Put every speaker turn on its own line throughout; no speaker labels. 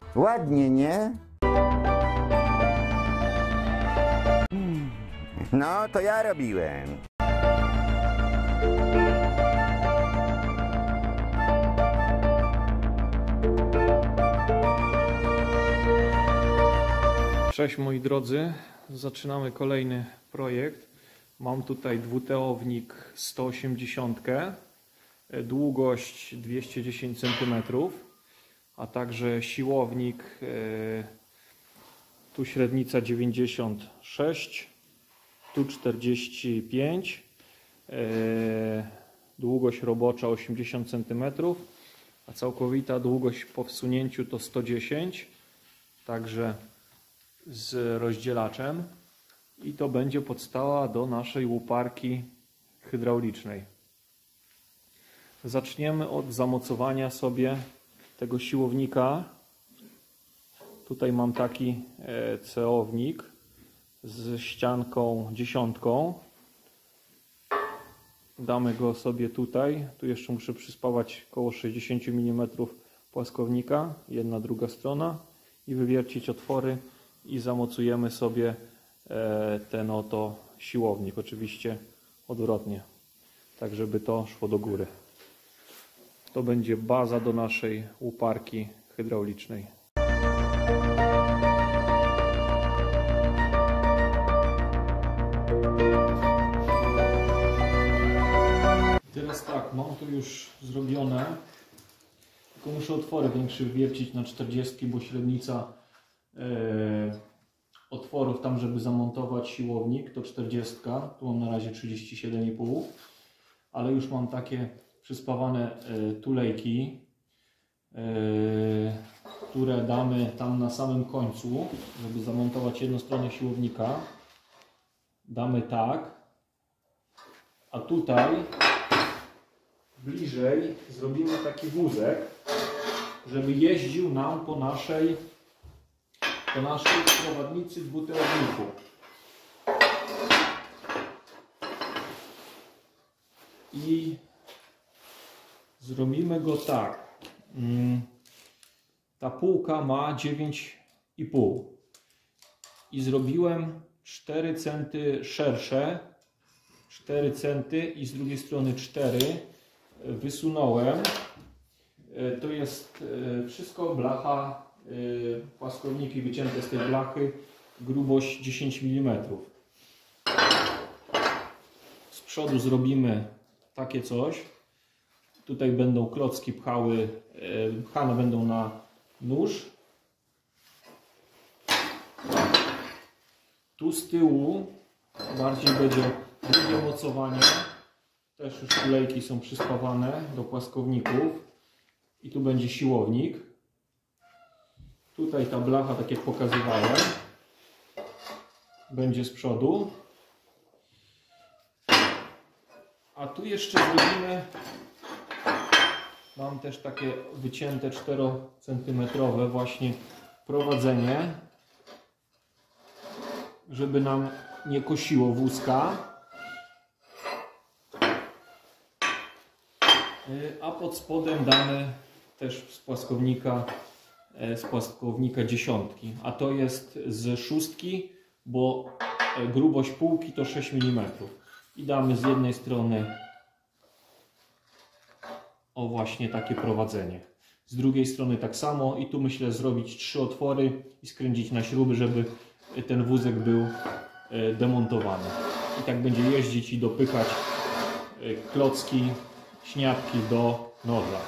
Ładnie, nie? No, to ja robiłem.
Cześć moi drodzy, zaczynamy kolejny projekt. Mam tutaj dwuteownik 180, długość 210 cm, a także siłownik, tu średnica 96, tu 45, długość robocza 80 cm, a całkowita długość po wsunięciu to 110, także z rozdzielaczem, i to będzie podstawa do naszej łuparki hydraulicznej. Zaczniemy od zamocowania sobie tego siłownika. Tutaj mam taki ceownik z ścianką 10. Damy go sobie tutaj. Tu jeszcze muszę przyspawać około 60 mm płaskownika, jedna, druga strona, i wywiercić otwory i zamocujemy sobie ten oto siłownik, oczywiście odwrotnie, tak żeby to szło do góry. To będzie baza do naszej łuparki hydraulicznej. Teraz tak, mam to już zrobione, tylko muszę otwory większe wywiercić na 40, bo średnica otworów tam, żeby zamontować siłownik, to 40, tu mam na razie 37,5, ale już mam takie przyspawane tulejki, które damy tam na samym końcu, żeby zamontować jedną stronę siłownika. Damy tak, a tutaj bliżej zrobimy taki wózek, żeby jeździł nam po naszej prowadnicy dwuteowniku. I zrobimy go tak. Ta półka ma 9,5 i zrobiłem 4 cm szersze, 4 cm i z drugiej strony 4 wysunąłem. To jest wszystko blacha, płaskowniki wycięte z tej blachy, grubość 10 mm. Z przodu zrobimy takie coś. Tutaj będą klocki pchane będą na nóż. Tu z tyłu bardziej będzie drugie mocowanie. Też już tulejki są przyspawane do płaskowników. I tu będzie siłownik. Tutaj ta blacha, tak jak pokazywałem, będzie z przodu. A tu jeszcze zrobimy, mam też takie wycięte 4 cm właśnie prowadzenie, żeby nam nie kosiło wózka. A pod spodem damy też z płaskownika 10, a to jest z 6, bo grubość półki to 6 mm. I damy z jednej strony o właśnie takie prowadzenie, z drugiej strony tak samo, i tu myślę zrobić 3 otwory i skręcić na śruby, żeby ten wózek był demontowany. I tak będzie jeździć i dopykać klocki, śniadki do noża.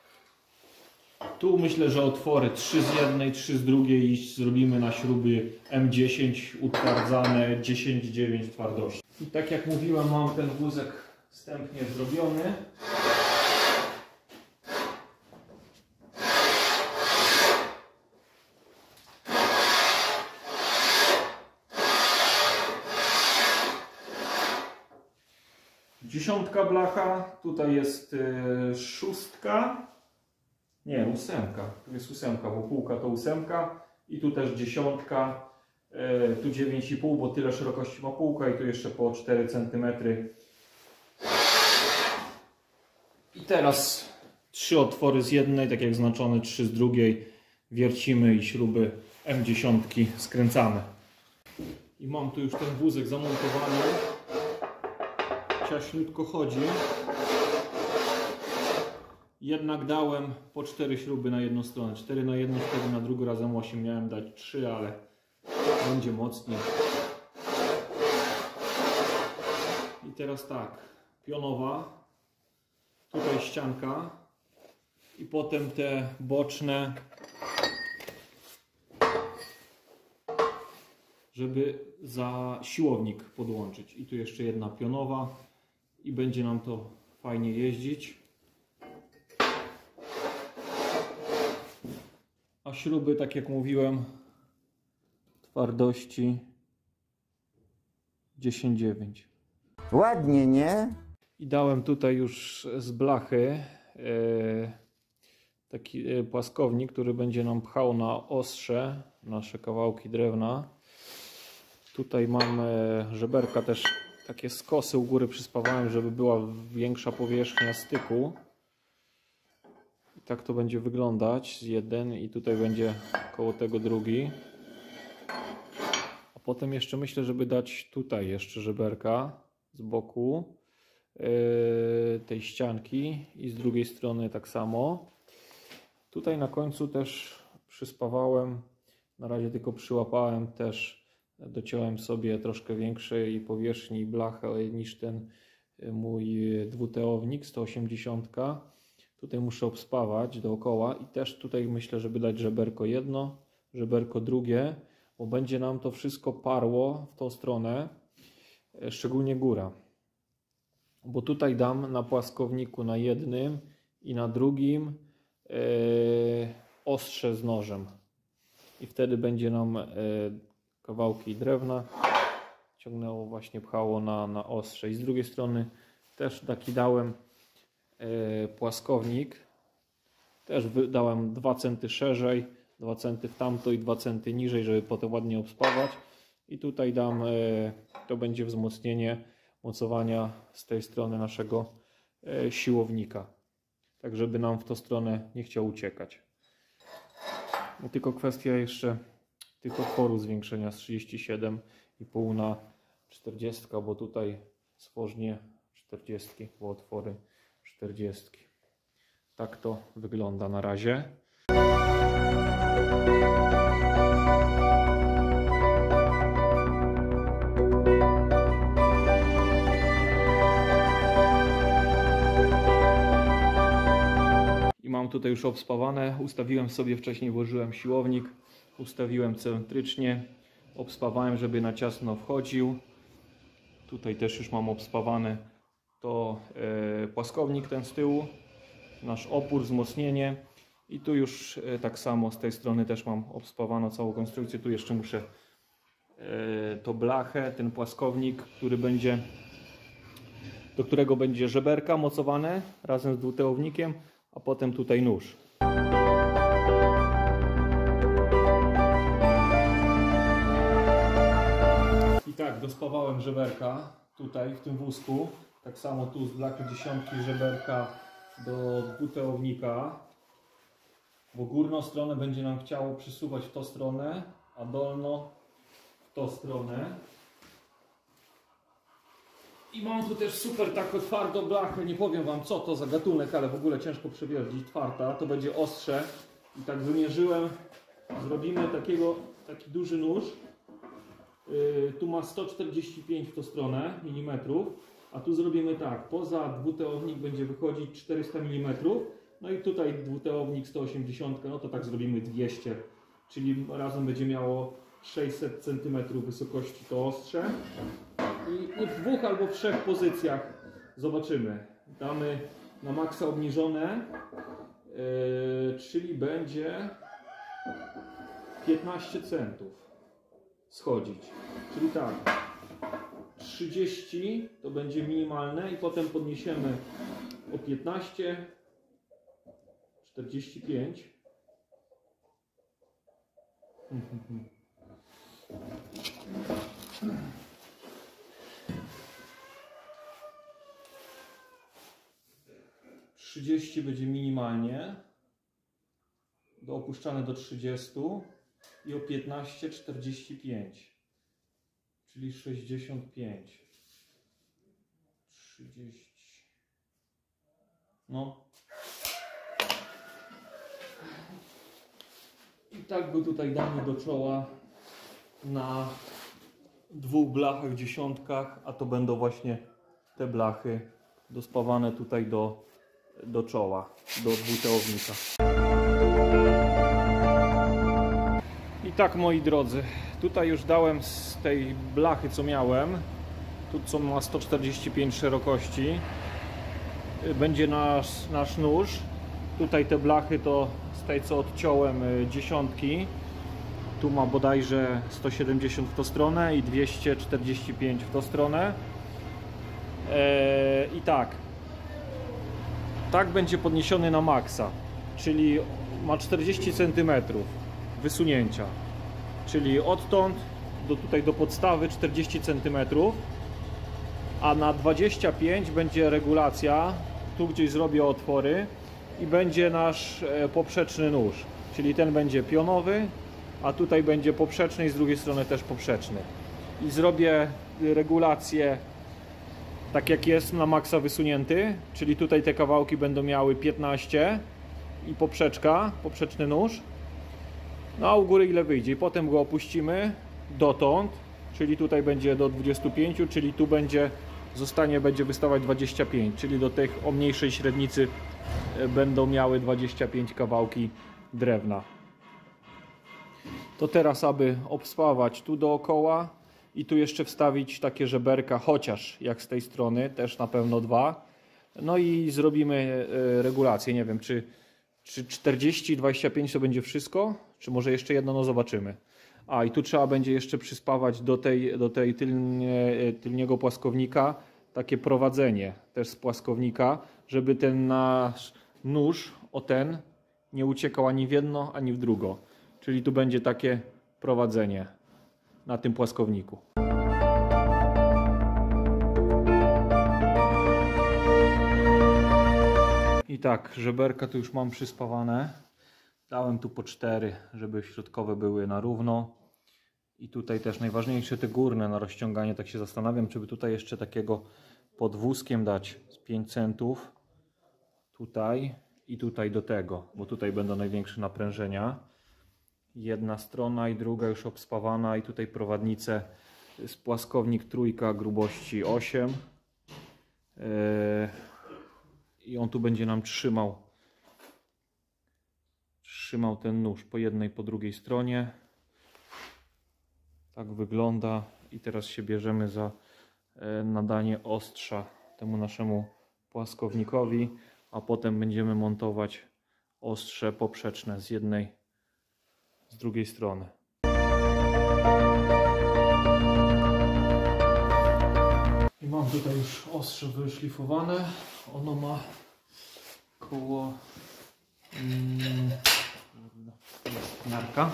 Tu myślę, że otwory 3 z jednej, 3 z drugiej i zrobimy na śruby M10 utwardzane 10,9 twardości. I tak jak mówiłem, mam ten wózek wstępnie zrobiony. Dziesiątka blacha, tutaj jest 6. Nie, 8. Tu jest 8, bo półka to 8. I tu też 10. Tu 9,5, bo tyle szerokości ma półka, i tu jeszcze po 4 cm. I teraz 3 otwory z jednej, tak jak znaczone, 3 z drugiej. wiercimy i śruby M10 skręcamy. I mam tu już ten wózek zamontowany. Ciaśniutko chodzi. Jednak dałem po 4 śruby na jedną stronę. 4 na jedną, 4 na drugą, razem 8. Miałem dać 3, ale będzie mocniej. I teraz tak, pionowa, tutaj ścianka i potem te boczne, żeby za siłownik podłączyć. I tu jeszcze jedna pionowa i będzie nam to fajnie jeździć. A śruby, tak jak mówiłem, twardości 10,9.
Ładnie, nie?
I dałem tutaj już z blachy taki płaskownik, który będzie nam pchał na ostrze nasze kawałki drewna. Tutaj mam żeberka też, takie skosy u góry przyspawałem, żeby była większa powierzchnia styku. I tak to będzie wyglądać z jeden i tutaj będzie koło tego drugi. A potem jeszcze myślę, żeby dać tutaj jeszcze żeberka z boku tej ścianki i z drugiej strony tak samo. Tutaj na końcu też przyspawałem, na razie tylko przyłapałem też, dociąłem sobie troszkę większej powierzchni blachę niż ten mój dwuteownik 180. Tutaj muszę obspawać dookoła i też tutaj myślę, żeby dać żeberko jedno, żeberko drugie, bo będzie nam to wszystko parło w tą stronę, szczególnie góra. Bo tutaj dam na płaskowniku na jednym i na drugim ostrze z nożem. I wtedy będzie nam kawałki drewna ciągnęło, właśnie pchało na ostrze. I z drugiej strony też taki dałem płaskownik. Też dałem 2 cm szerzej, 2 cm w tamto i 2 cm niżej, żeby potem ładnie obspawać. I tutaj dam, to będzie wzmocnienie mocowania z tej strony naszego siłownika. Tak, żeby nam w tą stronę nie chciał uciekać. No, tylko kwestia jeszcze tych otworów zwiększenia z 37,5 na 40, bo tutaj stworznie 40, bo otwory 40. Tak to wygląda na razie. I mam tutaj już obspawane. Ustawiłem sobie, wcześniej włożyłem siłownik, ustawiłem centrycznie, obspawałem, żeby na ciasno wchodził. Tutaj też już mam obspawany to płaskownik ten z tyłu, nasz opór, wzmocnienie i tu już tak samo z tej strony też mam obspawaną całą konstrukcję. Tu jeszcze muszę to blachę, ten płaskownik, który będzie, do którego będzie żeberka mocowane razem z dwuteownikiem, a potem tutaj nóż. I tak, dospawałem żeberka tutaj w tym wózku. Tak samo tu z blachy 10 żeberka do dwuteownika. Bo górną stronę będzie nam chciało przysuwać w tą stronę, a dolno w tą stronę. I mam tu też super taką twardą blachę, nie powiem wam co to za gatunek, ale w ogóle ciężko przewiercić, twarda, to będzie ostrze. I tak wymierzyłem, zrobimy taki duży nóż. Tu ma 145 w tą stronę milimetrów, a tu zrobimy tak, poza dwuteownik będzie wychodzić 400 mm, no i tutaj dwuteownik 180, no to tak zrobimy 200, czyli razem będzie miało 600 cm wysokości to ostrze. I w 2 albo w 3 pozycjach zobaczymy. Damy na maksa obniżone, czyli będzie 15 centów schodzić. Czyli tak, 30 to będzie minimalne i potem podniesiemy o 15, 45. ...30 będzie minimalnie. opuszczane do 30 i o 15,45, czyli 65, 30, no i tak go tutaj damy do czoła na dwóch blachach dziesiątkach, a to będą właśnie te blachy dospawane tutaj do czoła, do dwutełownika. I tak, moi drodzy, tutaj już dałem z tej blachy, co miałem, tu co ma 145 szerokości, będzie nasz nóż. Tutaj te blachy to z tej, co odciąłem, dziesiątki. Tu ma bodajże 170 w tą stronę i 245 w tą stronę. I tak będzie podniesiony na maksa, czyli ma 40 cm wysunięcia, czyli odtąd tutaj do podstawy 40 cm, a na 25 będzie regulacja, tu gdzieś zrobię otwory i będzie nasz poprzeczny nóż, czyli ten będzie pionowy, a tutaj będzie poprzeczny i z drugiej strony też poprzeczny. I zrobię regulację tak jak jest na maksa wysunięty, czyli tutaj te kawałki będą miały 15 i poprzeczny nóż. No a u góry ile wyjdzie i potem go opuścimy dotąd, czyli tutaj będzie do 25, czyli tu będzie wystawać 25, czyli do tych o mniejszej średnicy będą miały 25 kawałki drewna. To teraz, aby obspawać tu dookoła i tu jeszcze wstawić takie żeberka, chociaż jak z tej strony, też na pewno 2. No i zrobimy regulację, nie wiem czy 40 i 25 to będzie wszystko, czy może jeszcze jedno, no zobaczymy. A i tu trzeba będzie jeszcze przyspawać do tej tylniego płaskownika takie prowadzenie też z płaskownika, żeby ten nasz nóż nie uciekał ani w jedno, ani w drugo. Czyli tu będzie takie prowadzenie na tym płaskowniku. I tak, żeberka tu już mam przyspawane. Dałem tu po 4, żeby środkowe były na równo. I tutaj też najważniejsze te górne na rozciąganie. Tak się zastanawiam, czy by tutaj jeszcze takiego pod wózkiem dać z 5 centów. Tutaj i tutaj do tego, bo tutaj będą największe naprężenia. Jedna strona i druga już obspawana i tutaj prowadnice z płaskownik trójka grubości 8. I on tu będzie nam trzymał ten nóż po jednej, po drugiej stronie. Tak wygląda i teraz się bierzemy za nadanie ostrza temu naszemu płaskownikowi, a potem będziemy montować ostrze poprzeczne z jednej, z drugiej strony. I mam tutaj już ostrze wyszlifowane. Ono ma koło miarka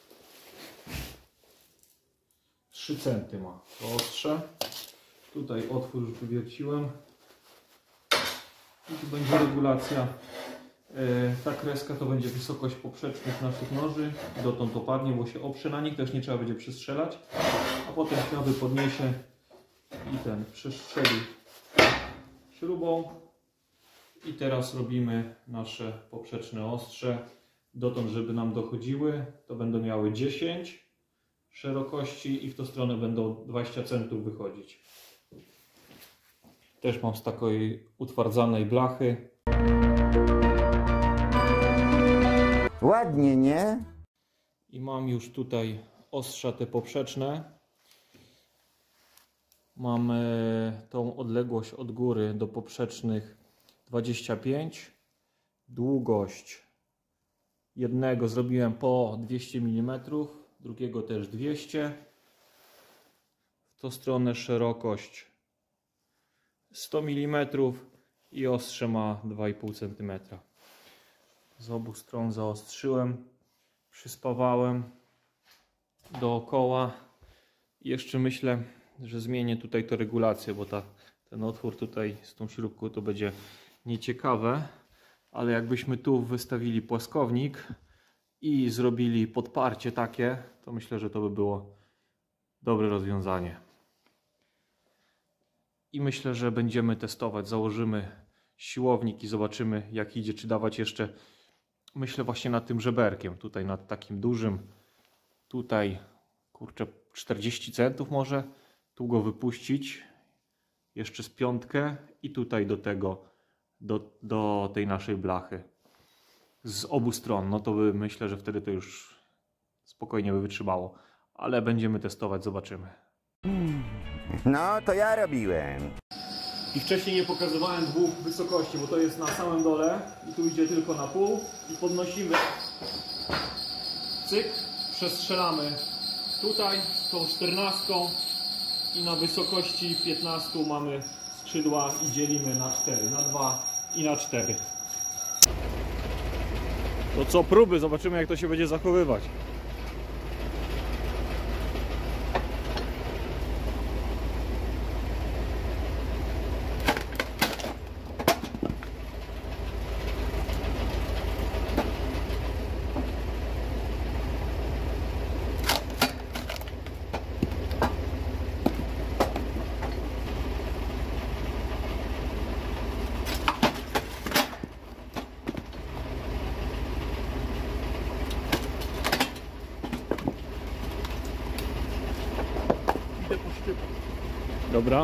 3 cm ma to ostrze. Tutaj otwór już wywierciłem i tu będzie regulacja. Ta kreska to będzie wysokość poprzecznych naszych noży, dotąd opadnie, bo się oprze na nich, też nie trzeba będzie przestrzelać, a potem śruby podniesie i ten przestrzeli śrubą. I teraz robimy nasze poprzeczne ostrze, dotąd żeby nam dochodziły, to będą miały 10 szerokości i w tą stronę będą 20 centów wychodzić. Też mam z takiej utwardzanej blachy.
Ładnie, nie?
I mam już tutaj ostrza te poprzeczne. Mam tą odległość od góry do poprzecznych 25. Długość jednego zrobiłem po 200 mm, drugiego też 200. W tą stronę szerokość 100 mm i ostrze ma 2,5 cm. Z obu stron zaostrzyłem, przyspawałem dookoła. I jeszcze myślę, że zmienię tutaj to regulację, bo ten otwór tutaj z tą śrubką to będzie nieciekawe, ale jakbyśmy tu wystawili płaskownik, i zrobili podparcie takie, to myślę, że to by było dobre rozwiązanie. I myślę, że będziemy testować, założymy siłownik i zobaczymy, jak idzie, czy dawać jeszcze, myślę właśnie nad tym żeberkiem, tutaj nad takim dużym, tutaj kurczę 40 centów może, tu go wypuścić, jeszcze z piątkę i tutaj do tego, do tej naszej blachy z obu stron, no to by, myślę, że wtedy to już spokojnie by wytrzymało, ale będziemy testować, zobaczymy.
No, to ja robiłem.
I wcześniej nie pokazywałem dwóch wysokości, bo to jest na samym dole i tu idzie tylko na pół i podnosimy, cyk, przestrzelamy tutaj tą 14 i na wysokości 15 mamy skrzydła i dzielimy na 4, na 2 i na 4. To co, próby, zobaczymy jak to się będzie zachowywać. Dobra.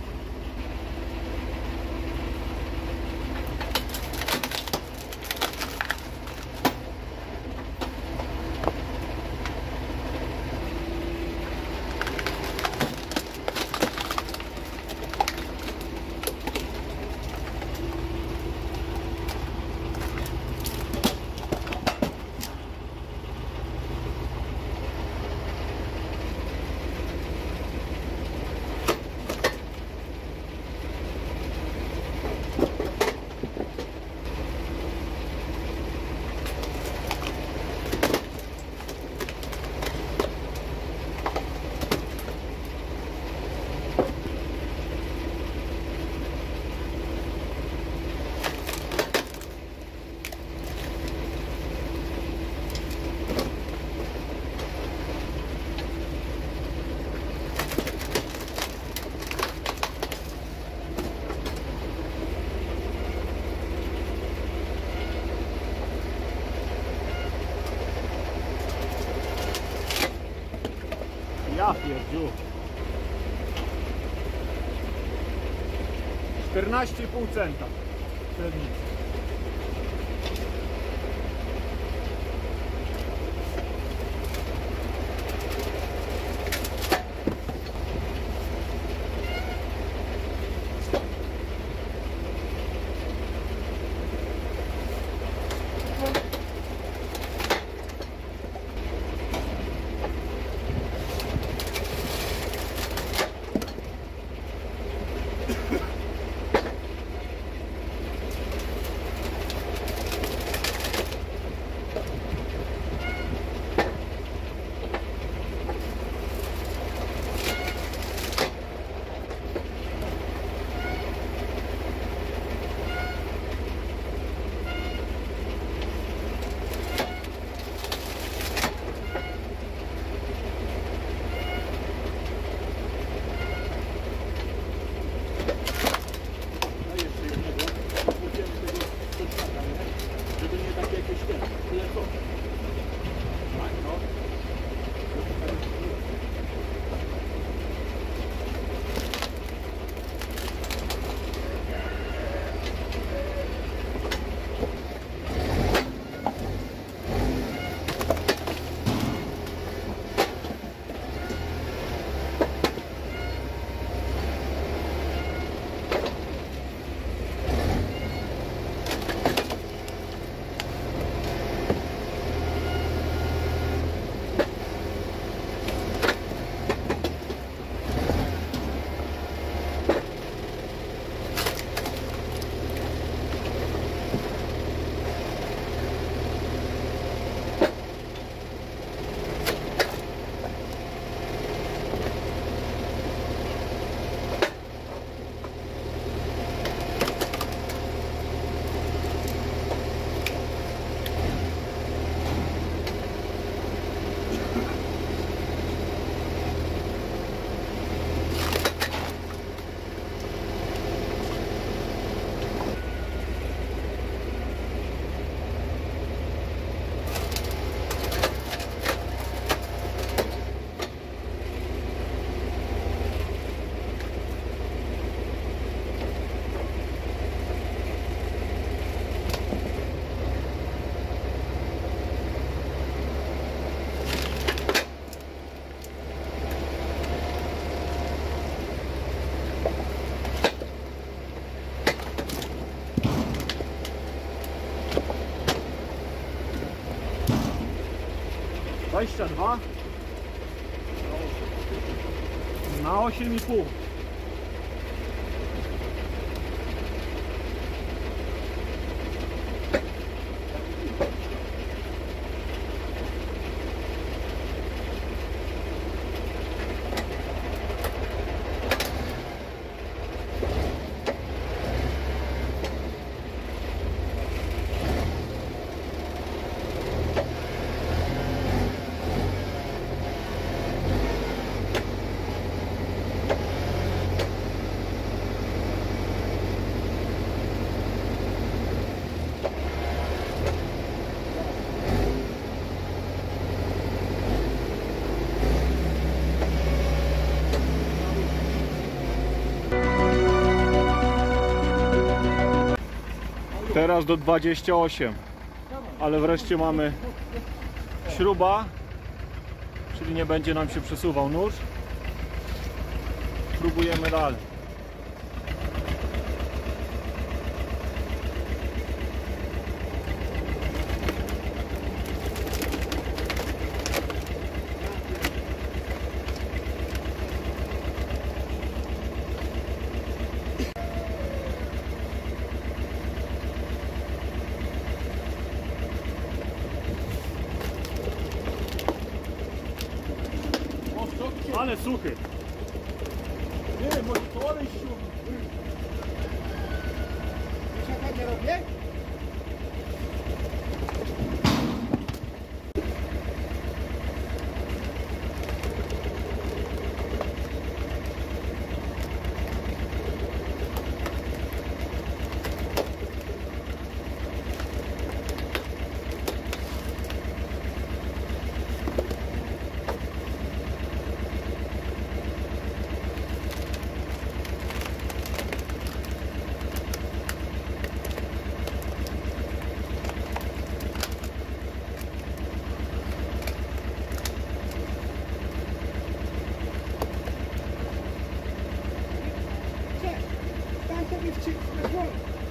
Ja pierdziu. 14,5 centa. Średnica. 22 na 8,5. Teraz do 28, ale wreszcie mamy śruba, czyli nie będzie nam się przesuwał nóż. Próbujemy dalej. Ale suchy.
Nie, może to olej siódmy. Wiesz jak ja nie robię? Tam sobie wcisknę głowę.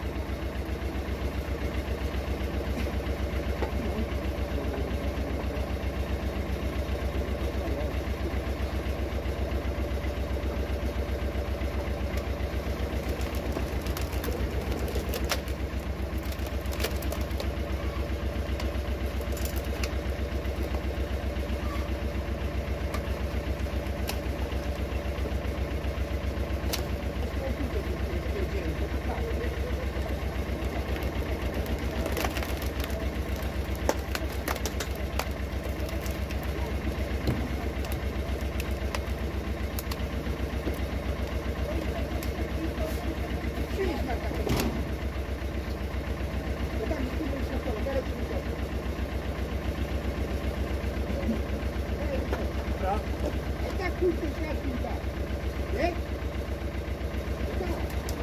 Tak pójdę światłem tak. Nie? Tak.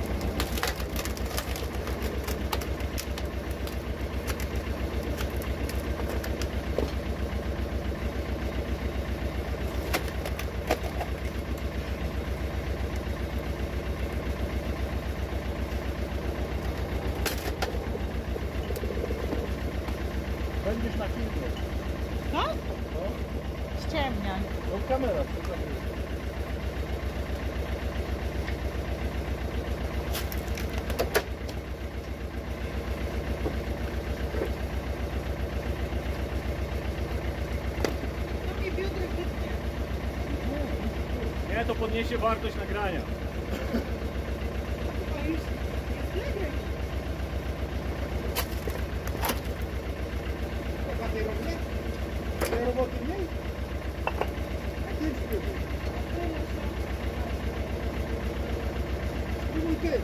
Będziesz na filmie.
No? Ściemniaj.
No kamera, to tak jest.
To mi biodro wytnie.
Nie, to podniesie wartość nagrania.
To już jest lepiej.
To takiej robię? Tej roboty mniej? A ty spróbuj. Spróbuj ty.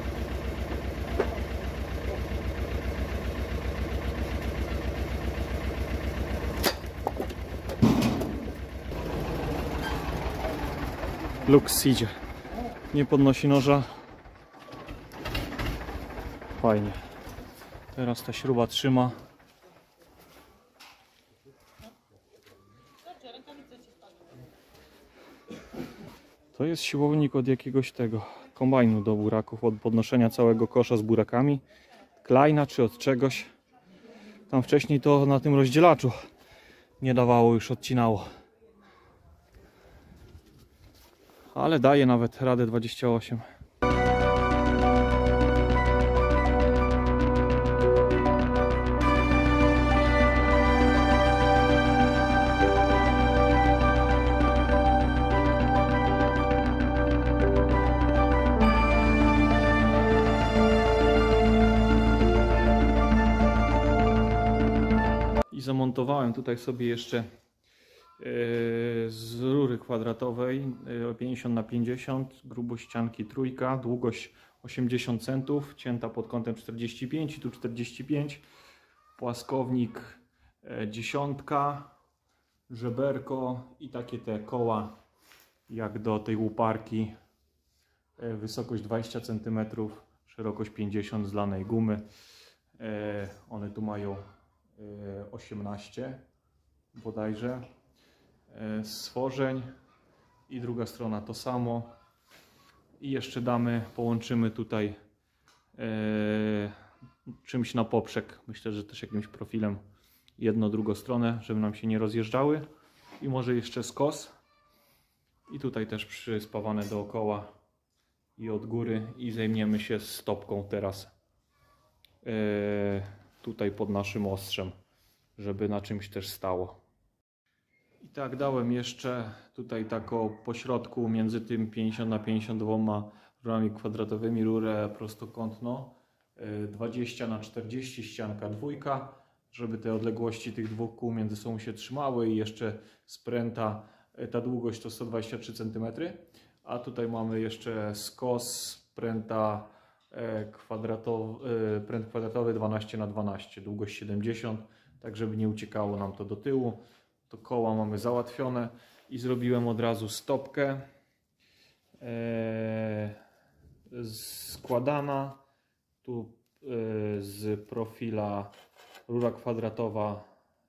Lux idzie. Nie podnosi noża. Fajnie. Teraz ta śruba trzyma. To jest siłownik od jakiegoś tego kombajnu do buraków, od podnoszenia całego kosza z burakami. Kleina czy od czegoś. Tam wcześniej to na tym rozdzielaczu nie dawało, już odcinało. Ale daje nawet radę 28. I zamontowałem tutaj sobie jeszcze z rury kwadratowej 50 na 50, grubość ścianki trójka, długość 80 centów, cięta pod kątem 45 i tu 45, płaskownik dziesiątka, żeberko i takie te koła jak do tej łuparki, wysokość 20 cm, szerokość 50 z lanej gumy. One tu mają 18 bodajże stworzeń i druga strona to samo. I jeszcze połączymy tutaj czymś na poprzek, myślę, że też jakimś profilem drugą stronę, żeby nam się nie rozjeżdżały, i może jeszcze skos i tutaj też przyspawane dookoła i od góry, i zajmiemy się stopką teraz tutaj pod naszym ostrzem, żeby na czymś też stało. I tak dałem jeszcze tutaj taką pośrodku między tym 50 na 52 rurami kwadratowymi rurę prostokątną 20 na 40 ścianka dwójka, żeby te odległości tych dwóch kół między sobą się trzymały, i jeszcze z pręta, ta długość to 123 cm, a tutaj mamy jeszcze skos pręta pręt kwadratowy 12 na 12, długość 70, tak żeby nie uciekało nam to do tyłu. To koła mamy załatwione i zrobiłem od razu stopkę składana, tu z profila rura kwadratowa,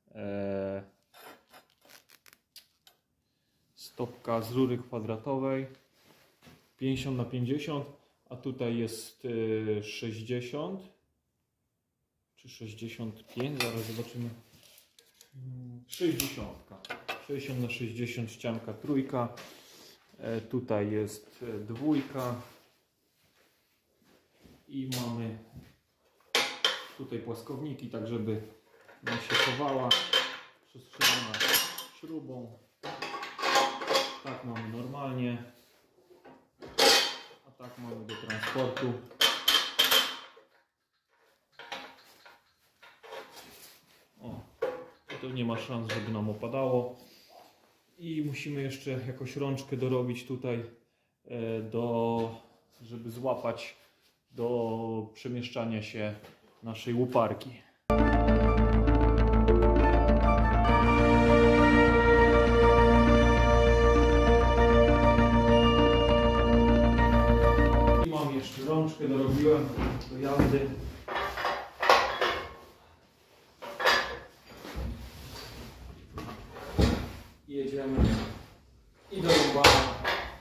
stopka z rury kwadratowej 50 na 50, a tutaj jest 60 czy 65, zaraz zobaczymy. 60 na 60 ścianka trójka, tutaj jest dwójka i mamy tutaj płaskowniki, tak żeby nam się chowała, przestrzelona śrubą. Tak mamy normalnie, a tak mamy do transportu. To nie ma szans, żeby nam opadało, i musimy jeszcze jakąś rączkę dorobić tutaj, żeby złapać do przemieszczania się naszej łuparki. I mam jeszcze rączkę, dorobiłem do jazdy. Jedziemy i do rąbania.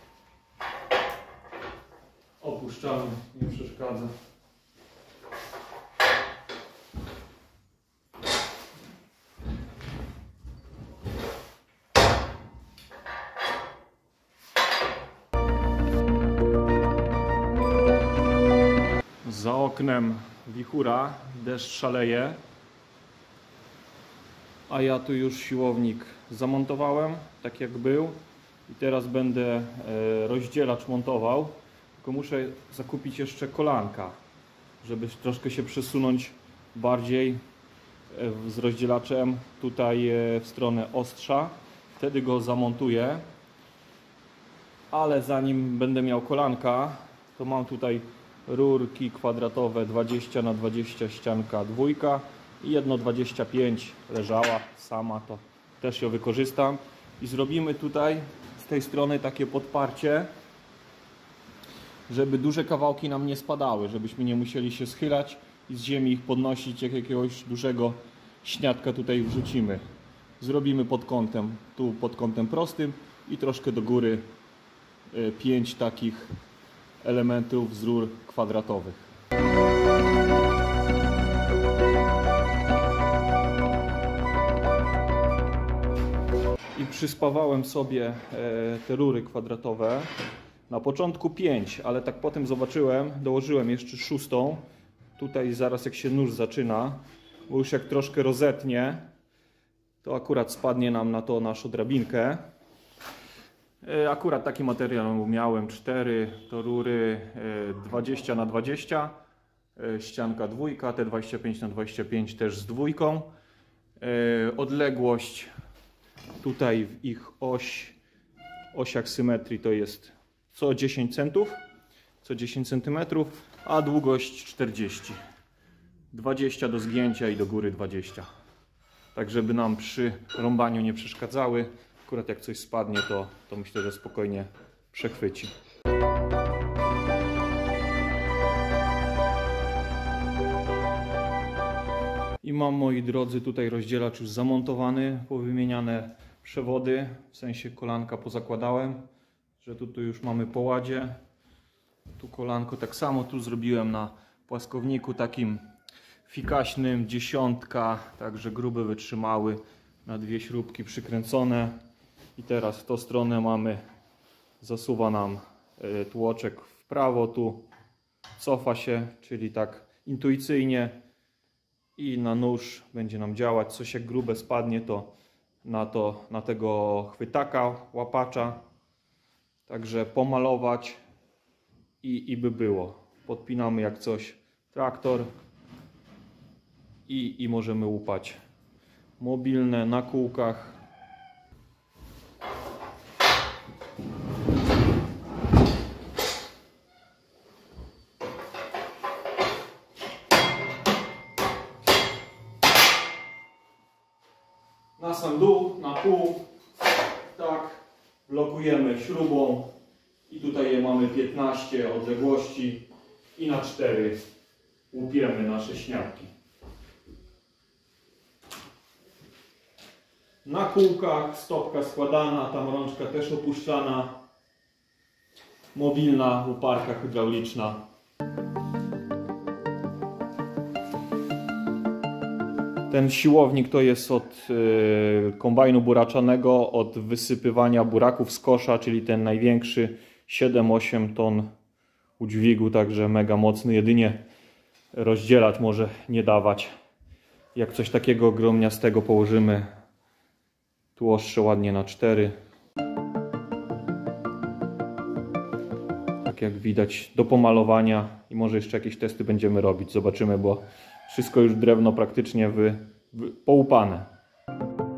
Opuszczamy, nie przeszkadza. Za oknem wichura, deszcz szaleje, a ja tu już siłownik zamontowałem, tak jak był, i teraz będę rozdzielacz montował, tylko muszę zakupić jeszcze kolanka, żeby troszkę się przesunąć bardziej z rozdzielaczem tutaj w stronę ostrza, wtedy go zamontuję. Ale zanim będę miał kolanka, to mam tutaj rurki kwadratowe 20 na 20 ścianka dwójka i jedno 25 leżała sama, to też ją wykorzystam. I zrobimy tutaj z tej strony takie podparcie, żeby duże kawałki nam nie spadały, żebyśmy nie musieli się schylać i z ziemi ich podnosić, jak jakiegoś dużego śniadka tutaj wrzucimy. Zrobimy pod kątem, tu pod kątem prostym i troszkę do góry 5 takich elementów z rur kwadratowych. i przyspawałem sobie te rury kwadratowe. Na początku 5, ale tak potem zobaczyłem, dołożyłem jeszcze 6. Tutaj zaraz jak się nóż zaczyna, bo już jak troszkę rozetnie, to akurat spadnie nam na to naszą drabinkę. Akurat taki materiał miałem, 4 to rury 20 na 20, ścianka dwójka, te 25 na 25 też z dwójką. Odległość tutaj w ich osiach symetrii to jest co 10 centów, co 10 cm, a długość 40. 20 do zgięcia i do góry 20. Tak żeby nam przy rąbaniu nie przeszkadzały. Akurat jak coś spadnie, to myślę, że spokojnie przechwyci. I mam, moi drodzy, tutaj rozdzielacz już zamontowany, powymieniane przewody, w sensie kolanka pozakładałem, że tu już mamy po ładzie. Tu kolanko tak samo, tu zrobiłem na płaskowniku takim fikaśnym, 10, także grube wytrzymały, na 2 śrubki przykręcone. I teraz w tą stronę mamy, zasuwa nam tłoczek w prawo, tu cofa się, czyli tak intuicyjnie i na nóż będzie nam działać. Coś jak grube spadnie, to na tego chwytaka, łapacza. Także pomalować i by było. Podpinamy jak coś traktor i możemy łupać. Mobilne na kółkach. Na sam dół, na pół, tak, blokujemy śrubą i tutaj je mamy 15 odległości i na 4 łupiemy nasze śniadki. Na kółkach stopka składana, tam rączka też opuszczana, mobilna łuparka hydrauliczna. Ten siłownik to jest od kombajnu buraczanego, od wysypywania buraków z kosza, czyli ten największy 7-8 ton udźwigu, także mega mocny, jedynie rozdzielacz może nie dawać. Jak coś takiego gromniastego położymy, tłoszcze ładnie na 4. Tak jak widać, do pomalowania i może jeszcze jakieś testy będziemy robić, zobaczymy, bo wszystko już drewno praktycznie połupane.